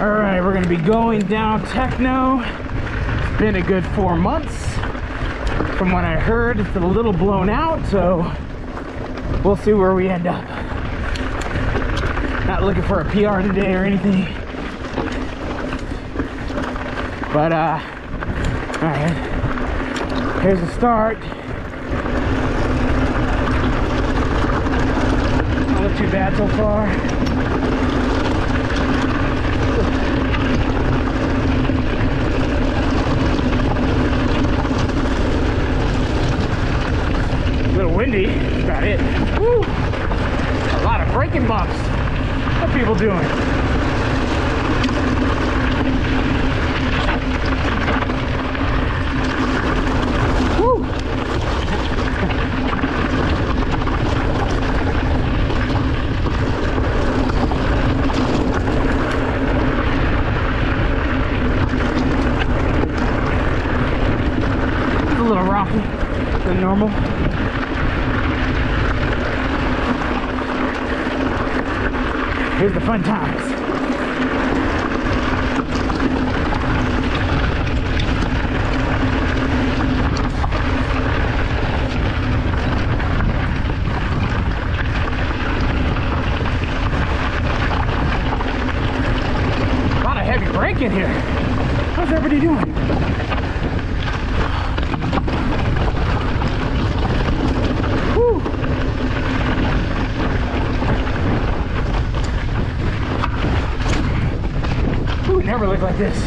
All right, we're gonna be going down Techno. It's been a good 4 months. From what I heard, it's a little blown out, so we'll see where we end up. Not looking for a PR today or anything. But, all right, here's the start. Not look too bad so far. Windy, that's about it. Woo! A lot of braking bumps. What are people doing? Woo! It's a little rocky than normal. Here's the fun times. A lot of heavy braking here. How's everybody doing? Never look like this.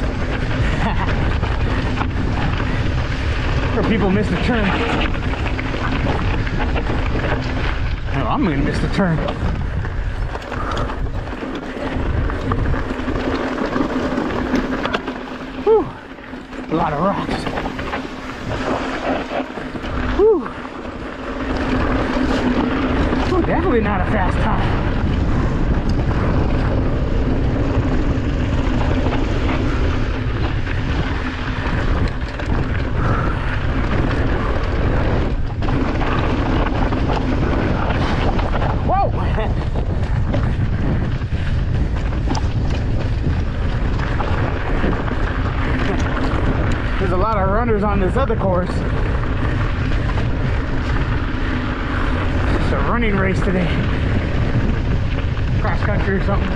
Or people miss the turn. Oh, I'm gonna miss the turn. Whew. A lot of rocks. Whew. Whew, definitely not a fast time. There's a lot of runners on this other course. It's a running race today. Cross country or something.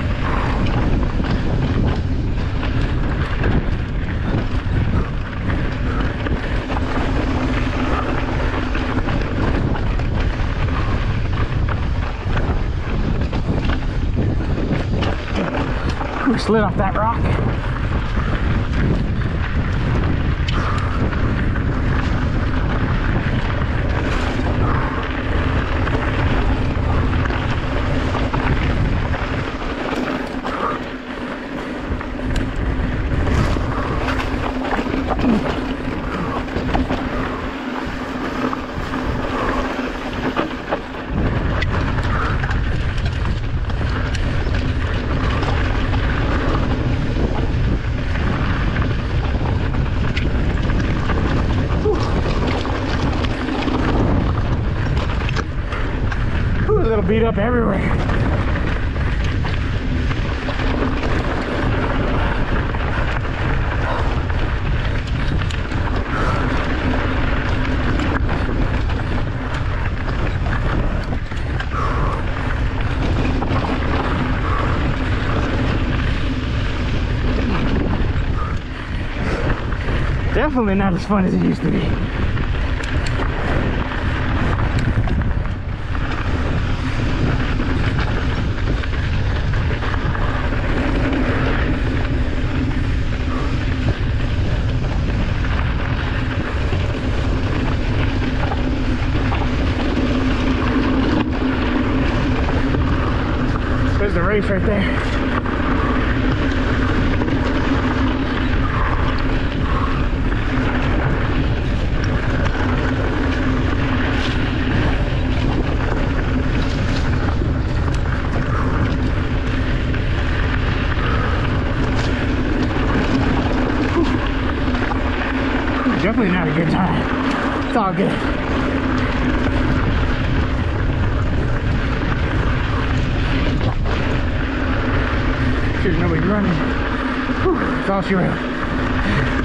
We slid off that rock. Beat up everywhere. Definitely not as fun as it used to be. There's the race right there. Definitely not a good time. It's all good. Sure, nobody's running. Whew, that's all she wrote.